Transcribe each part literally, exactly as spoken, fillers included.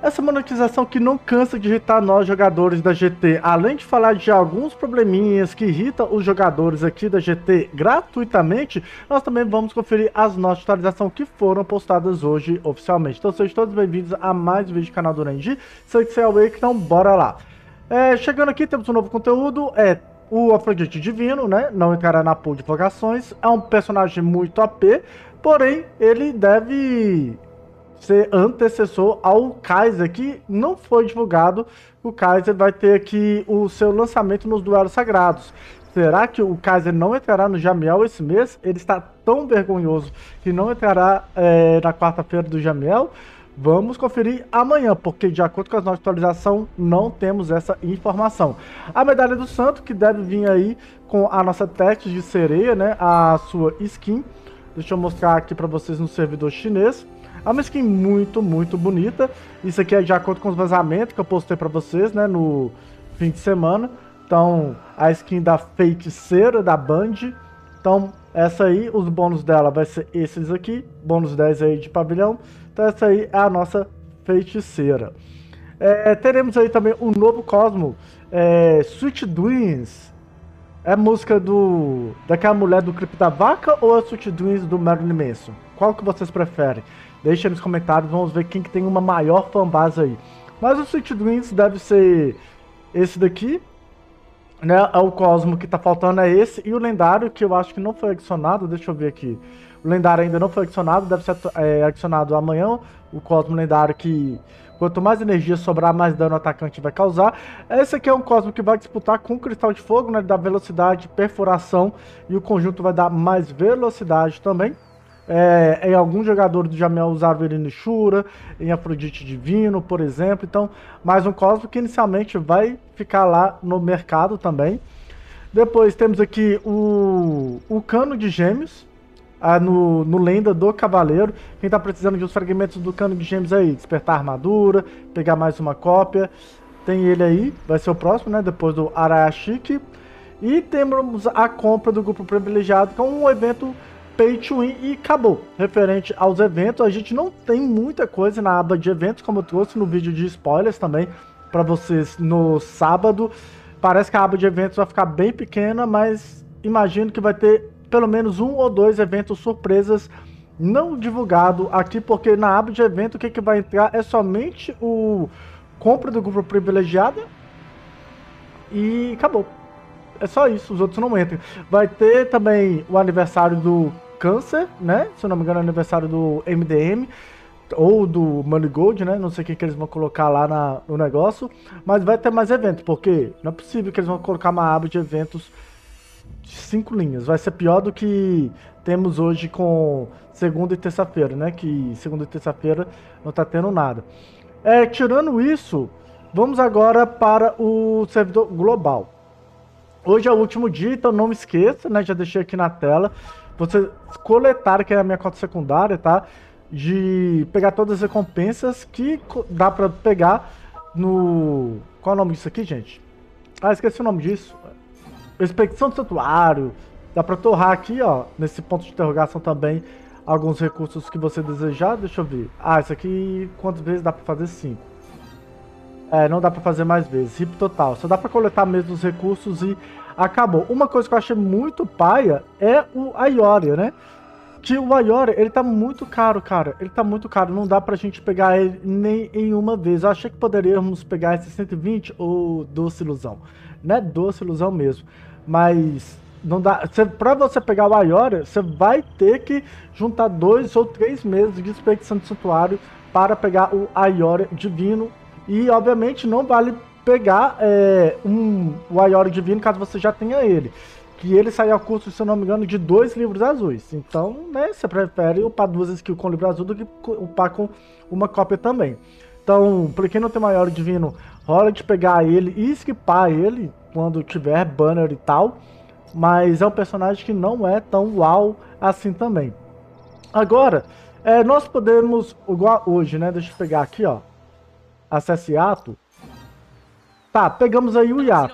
Essa monetização que não cansa de irritar nós jogadores da G T, além de falar de alguns probleminhas que irritam os jogadores aqui da G T gratuitamente, nós também vamos conferir as notas de atualização que foram postadas hoje oficialmente. Então sejam todos bem-vindos a mais um vídeo do canal do Nenji. Sei que você é o Wake, então bora lá. É, chegando aqui temos um novo conteúdo, é o Afrodite Divino, né? Não entrará na pool de invocações, é um personagem muito O P, porém ele deve ser antecessor ao Kaiser, que não foi divulgado. O Kaiser vai ter aqui o seu lançamento nos duelos sagrados. Será que o Kaiser não entrará no Jamiel esse mês? Ele está tão vergonhoso que não entrará é, na quarta-feira do Jamiel? Vamos conferir amanhã, porque de acordo com as nossas atualizações, não temos essa informação. A medalha do santo, que deve vir aí com a nossa teste de sereia, né? A sua skin. Deixa eu mostrar aqui para vocês no servidor chinês. É uma skin muito, muito bonita. Isso aqui é de acordo com os vazamentos que eu postei para vocês, né, no fim de semana. Então, a skin da feiticeira da Band. Então, essa aí, os bônus dela vai ser esses aqui. Bônus dez aí de pavilhão. Então, essa aí é a nossa feiticeira. É, teremos aí também o novo Cosmo, é, Sweet Dreams. É música do daquela mulher do clipe da vaca ou a Sweet Dreams do Marilyn Manson? Qual que vocês preferem? Deixa nos comentários, vamos ver quem que tem uma maior fanbase aí. Mas o Sweet Dreams deve ser esse daqui, né? É o Cosmo que tá faltando, é esse. E o lendário, que eu acho que não foi adicionado, deixa eu ver aqui. O lendário ainda não foi adicionado, deve ser é, adicionado amanhã. O Cosmo lendário que, quanto mais energia sobrar, mais dano o atacante vai causar. Esse aqui é um Cosmo que vai disputar com o Cristal de Fogo, né? Ele dá velocidade, perfuração, e o conjunto vai dar mais velocidade também. É, em alguns jogadores do Jamiel usaram ele em Shura, em Afrodite Divino, por exemplo. Então, mais um Cosmo que inicialmente vai ficar lá no mercado também. Depois temos aqui o, o Cano de Gêmeos, ah, no, no Lenda do Cavaleiro. Quem tá precisando de uns fragmentos do Cano de Gêmeos aí, despertar armadura, pegar mais uma cópia, tem ele aí, vai ser o próximo, né? Depois do Arashiki. E temos a compra do grupo privilegiado, que é um evento Pay to Win e acabou. Referente aos eventos, a gente não tem muita coisa na aba de eventos, como eu trouxe no vídeo de spoilers também para vocês no sábado. Parece que a aba de eventos vai ficar bem pequena, mas imagino que vai ter pelo menos um ou dois eventos surpresas não divulgado aqui, porque na aba de evento o que, que vai entrar é somente o compra do grupo privilegiado e acabou. É só isso, os outros não entram. Vai ter também o aniversário do Câncer, né? Se eu não me engano, é o aniversário do M D M ou do Money Gold, né? Não sei o que, que eles vão colocar lá na, no negócio. Mas vai ter mais eventos, porque não é possível que eles vão colocar uma aba de eventos de cinco linhas. Vai ser pior do que temos hoje com segunda e terça-feira, né? Que segunda e terça-feira não tá tendo nada. É, tirando isso, vamos agora para o servidor global. Hoje é o último dia, então não me esqueça, né? Já deixei aqui na tela. Você coletar, que é a minha conta secundária, tá? De pegar todas as recompensas que dá pra pegar no... Qual é o nome disso aqui, gente? Ah, esqueci o nome disso. Expedição do Santuário. Dá pra torrar aqui, ó, nesse ponto de interrogação também, alguns recursos que você desejar. Deixa eu ver. Ah, isso aqui, quantas vezes dá pra fazer? Cinco. É, não dá pra fazer mais vezes, R I P total. Só dá pra coletar mesmo os recursos e acabou. Uma coisa que eu achei muito paia é o Ioria, né? Que o Ioria, ele tá muito caro, cara. Ele tá muito caro, não dá pra gente pegar ele nem em uma vez. Eu achei que poderíamos pegar esse cento e vinte ou Doce Ilusão. Não é Doce Ilusão mesmo, mas não dá. Cê, pra você pegar o Ioria, você vai ter que juntar dois ou três meses de expedição de santuário para pegar o Ioria Divino. E, obviamente, não vale pegar é, um, o Ioria Divino caso você já tenha ele. Que ele sai ao custo, se eu não me engano, de dois livros azuis. Então, né, você prefere upar duas skills com livro azul do que upar com uma cópia também. Então, para quem não tem o Ioria Divino, rola de pegar ele e skipar ele quando tiver banner e tal. Mas é um personagem que não é tão uau assim também. Agora, é, nós podemos, igual hoje, né, deixa eu pegar aqui, ó. Acesse Yato. Tá, pegamos aí o Yato.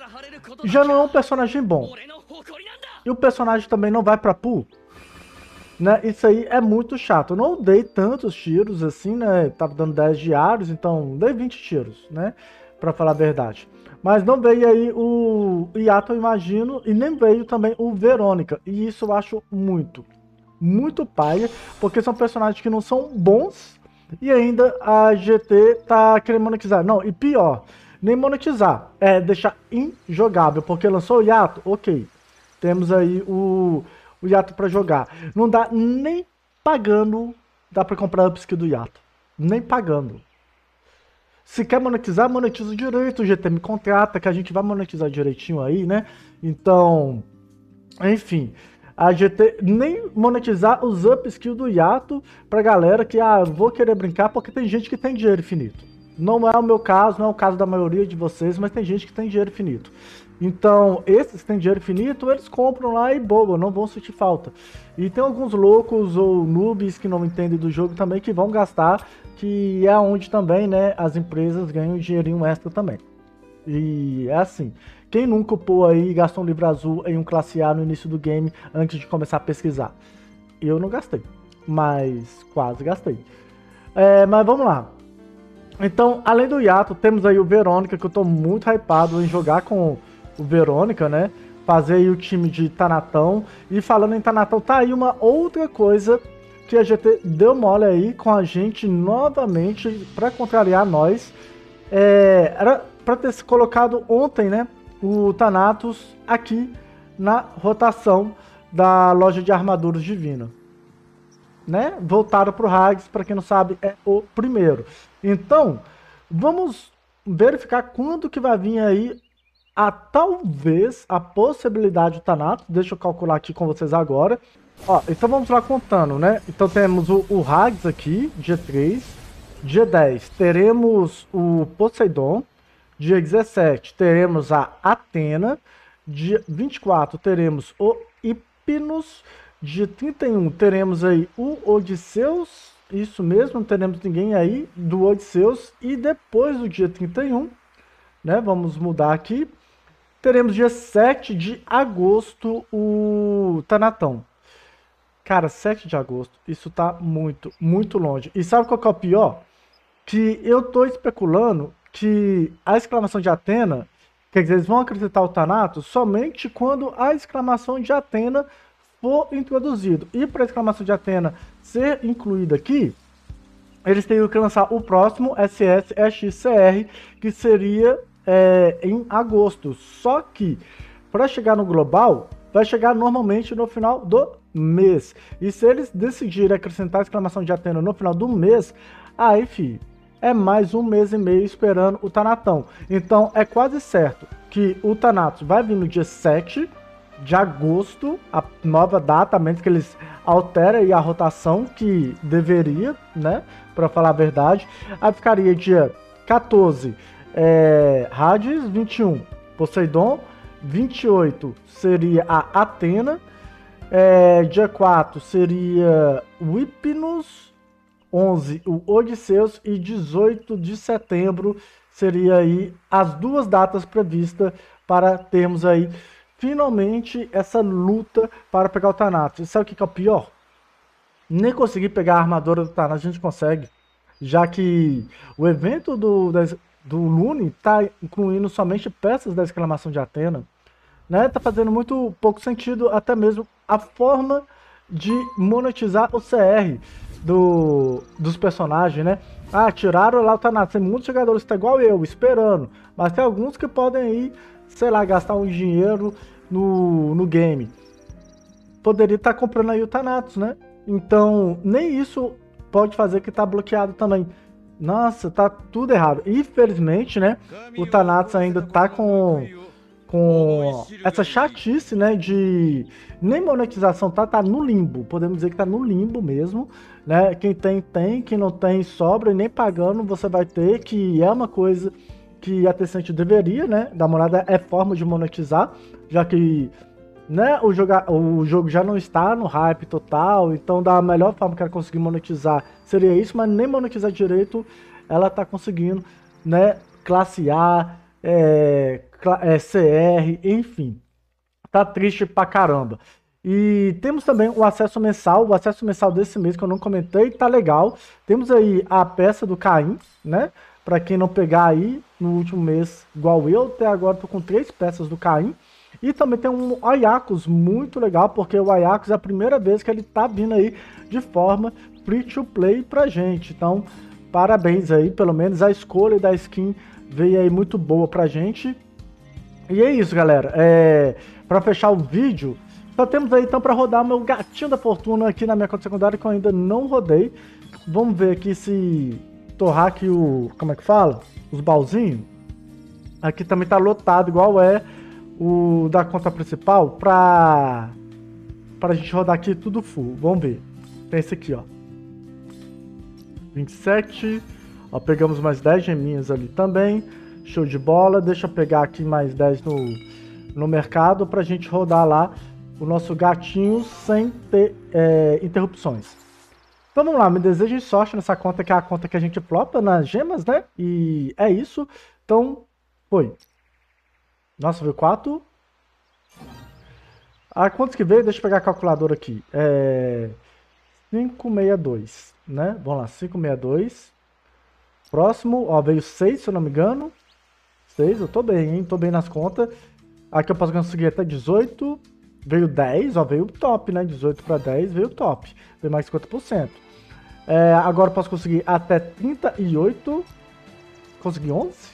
Já não é um personagem bom. E o personagem também não vai pra pool. né? Isso aí é muito chato. Eu não dei tantos tiros assim, né? Tava dando dez diários, então dei vinte tiros, né? Pra falar a verdade. Mas não veio aí o Yato, eu imagino, e nem veio também o Verônica. E isso eu acho muito, muito paia, porque são personagens que não são bons e ainda a G T tá querendo monetizar. Não, e pior, nem monetizar, é deixar injogável, porque lançou o Yato, ok. Temos aí o, o Yato pra jogar. Não dá nem pagando, dá pra comprar upskill do Yato. Nem pagando. Se quer monetizar, monetiza direito, o G T me contrata, que a gente vai monetizar direitinho aí, né? Então, enfim, a G T nem monetizar os upskills do Yato pra galera que, ah, vou querer brincar porque tem gente que tem dinheiro infinito. Não é o meu caso, não é o caso da maioria de vocês, mas tem gente que tem dinheiro infinito. Então, esses que têm dinheiro infinito, eles compram lá e boba, não vão sentir falta. E tem alguns loucos ou noobs que não entendem do jogo também que vão gastar, que é onde também, né, as empresas ganham um dinheirinho extra também. E é assim, quem nunca upou aí e gastou um livro azul em um classe A no início do game antes de começar a pesquisar? Eu não gastei, mas quase gastei. É, mas vamos lá. Então, além do Yato, temos aí o Verônica, que eu tô muito hypado em jogar com o Verônica, né? Fazer aí o time de Tanatão. E falando em Tanatão, tá aí uma outra coisa que a G T deu mole aí com a gente novamente para contrariar nós. É, era para ter se colocado ontem, né? O Thanatos aqui na rotação da loja de armaduras divina. Né? Voltaram para o Hags, para quem não sabe, é o primeiro. Então, vamos verificar quando que vai vir aí a talvez a possibilidade do Thanatos. Deixa eu calcular aqui com vocês agora. Ó, então vamos lá contando, né? Então temos o, o Hags aqui, dia três. Dia dez teremos o Poseidon. Dia dezessete teremos a Athena. Dia vinte e quatro teremos o Hypnos. Dia trinta e um teremos aí o Odisseus. Isso mesmo, não teremos ninguém aí do Odisseus. E depois do dia trinta e um, né? Vamos mudar aqui. Teremos dia sete de agosto o Tanatão. Cara, sete de agosto, isso tá muito, muito longe. E sabe qual que é o pior? Que eu tô especulando que a exclamação de Athena, quer dizer, eles vão acrescentar o Thanatos somente quando a exclamação de Athena for introduzido. E para a exclamação de Athena ser incluída aqui, eles teriam que lançar o próximo S S X C R, que seria é, em agosto. Só que para chegar no global, vai chegar normalmente no final do mês. E se eles decidirem acrescentar a exclamação de Athena no final do mês, aí, fi, é mais um mês e meio esperando o Tanatão. Então é quase certo que o Thanatos vai vir no dia sete de agosto, a nova data, a menos que eles alterem a rotação que deveria, né, para falar a verdade. Aí ficaria dia quatorze, é, Hades, vinte e um, Poseidon, vinte e oito seria a Athena, é, dia quatro seria o Hypnos, onze o Odisseus e dezoito de setembro seria aí as duas datas previstas para termos aí finalmente essa luta para pegar o Thanatos. E sabe o que é o pior? Nem conseguir pegar a armadura do Thanatos a gente consegue. Já que o evento do, do Lune está incluindo somente peças da exclamação de Athena. Né? Tá fazendo muito pouco sentido até mesmo a forma de monetizar o C R do, dos personagens, né? Ah, tiraram lá o Thanatos. Tem muitos jogadores que estão igual eu, esperando. Mas tem alguns que podem ir, sei lá, gastar um dinheiro no, no game. Poderia estar comprando aí o Thanatos, né? Então, nem isso pode fazer que tá bloqueado também. Nossa, tá tudo errado. Infelizmente, né? O Thanatos ainda tá com, com essa chatice, né? De nem monetização, tá, tá no limbo. Podemos dizer que tá no limbo mesmo, né? Quem tem, tem. Quem não tem, sobra. E nem pagando você vai ter, que é uma coisa que a Tencent deveria, né? Dar uma olhada, é forma de monetizar, já que, né, o, joga, o jogo já não está no hype total, então da melhor forma que ela conseguir monetizar seria isso, mas nem monetizar direito ela tá conseguindo, né? Classe A, é, é, C R, enfim. Tá triste pra caramba. E temos também o acesso mensal, o acesso mensal desse mês que eu não comentei, tá legal. Temos aí a peça do Caim, né? Para quem não pegar aí no último mês, igual eu, até agora tô com três peças do Caim. E também tem um Ayakos muito legal, porque o Ayakos é a primeira vez que ele tá vindo aí de forma free to play pra gente. Então, parabéns aí, pelo menos a escolha da skin veio aí muito boa pra gente. E é isso, galera. É, para fechar o vídeo, só temos aí então para rodar meu gatinho da fortuna aqui na minha conta secundária que eu ainda não rodei. Vamos ver aqui se torrar aqui o... como é que fala? Os baúzinhos. Aqui também tá lotado, igual é o da conta principal, pra... pra gente rodar aqui tudo full. Vamos ver. Tem esse aqui, ó. vinte e sete. Ó, pegamos mais dez geminhas ali também. Show de bola. Deixa eu pegar aqui mais dez no, no mercado pra gente rodar lá o nosso gatinho sem ter é, interrupções. Então vamos lá, me desejem sorte nessa conta que é a conta que a gente plota nas gemas, né? E é isso. Então, foi. Nossa, veio quatro. Ah, quantos que veio? Deixa eu pegar a calculadora aqui. É... cinco sessenta e dois, né? Vamos lá, cinco sessenta e dois. Próximo, ó, veio seis, se eu não me engano. seis, eu tô bem, hein? Tô bem nas contas. Aqui eu posso conseguir até dezoito. Veio dez, ó, veio top, né? dezoito para dez, veio top. Veio mais cinquenta por cento. É, agora eu posso conseguir até trinta e oito. Consegui onze?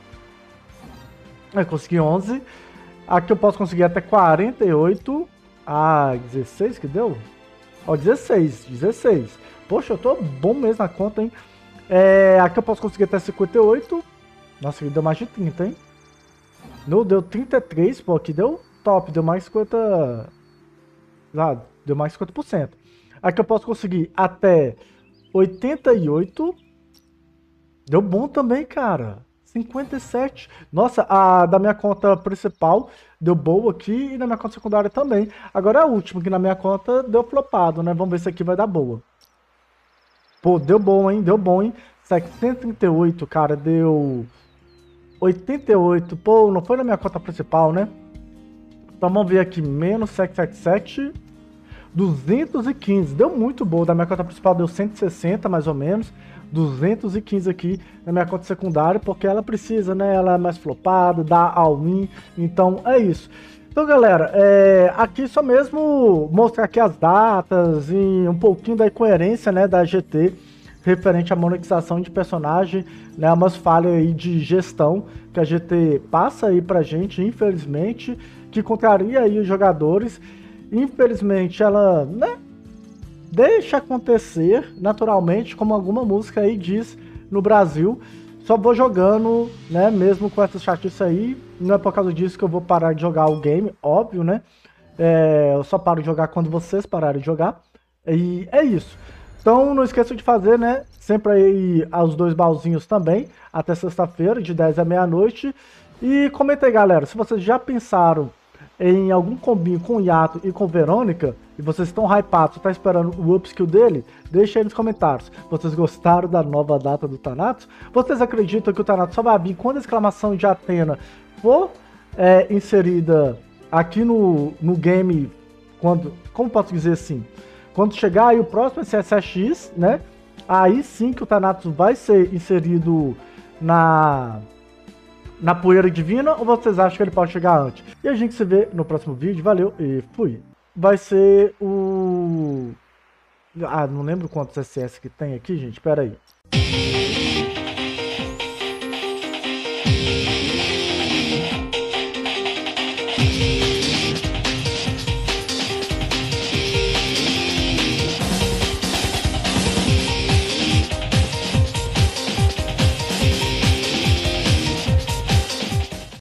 É, consegui onze. Aqui eu posso conseguir até quarenta e oito. Ah, dezesseis que deu? Ó, dezesseis, dezesseis. Poxa, eu tô bom mesmo na conta, hein? É, aqui eu posso conseguir até cinquenta e oito. Nossa, aqui deu mais de trinta, hein? Não, deu trinta e três, pô, aqui deu top, deu mais cinquenta... Ah, deu mais cinquenta por cento. Aqui eu posso conseguir até oitenta e oito. Deu bom também, cara. cinquenta e sete. Nossa, a da minha conta principal deu boa aqui e na minha conta secundária também. Agora a última, que na minha conta deu flopado, né? Vamos ver se aqui vai dar boa. Pô, deu bom, hein? Deu bom, hein? setecentos e trinta e oito, cara, deu oitenta e oito. Pô, não foi na minha conta principal, né? Então vamos ver aqui, menos setecentos e setenta e sete, duzentos e quinze. Deu muito bom. Da minha conta principal deu cento e sessenta, mais ou menos. duzentos e quinze aqui na minha conta secundária, porque ela precisa, né? Ela é mais flopada, dá all-in. Então é isso. Então, galera, é, aqui só mesmo mostrar aqui as datas e um pouquinho da incoerência, né, da G T referente à monetização de personagem, né, umas falhas aí de gestão que a G T passa aí pra gente, infelizmente, que contraria aí os jogadores. Infelizmente, ela, né, deixa acontecer naturalmente, como alguma música aí diz no Brasil. Só vou jogando, né, mesmo com essa chatice aí. Não é por causa disso que eu vou parar de jogar o game, óbvio, né? É, eu só paro de jogar quando vocês pararem de jogar. E é isso. Então não esqueça de fazer, né? Sempre aí os dois baúzinhos também, até sexta-feira, de dez à meia-noite. E comenta aí, galera, se vocês já pensaram em algum combinho com o Yato e com Verônica, e vocês estão hypados, tá esperando o upskill dele, deixa aí nos comentários. Vocês gostaram da nova data do Thanatos? Vocês acreditam que o Thanatos só vai vir quando a exclamação de Athena for é, inserida aqui no, no game, quando, como posso dizer assim, quando chegar aí o próximo C S X, né? Aí sim que o Thanatos vai ser inserido na... na poeira divina, ou vocês acham que ele pode chegar antes? E a gente se vê no próximo vídeo. Valeu e fui. Vai ser o... Ah, não lembro quantos S S que tem aqui, gente. Pera aí.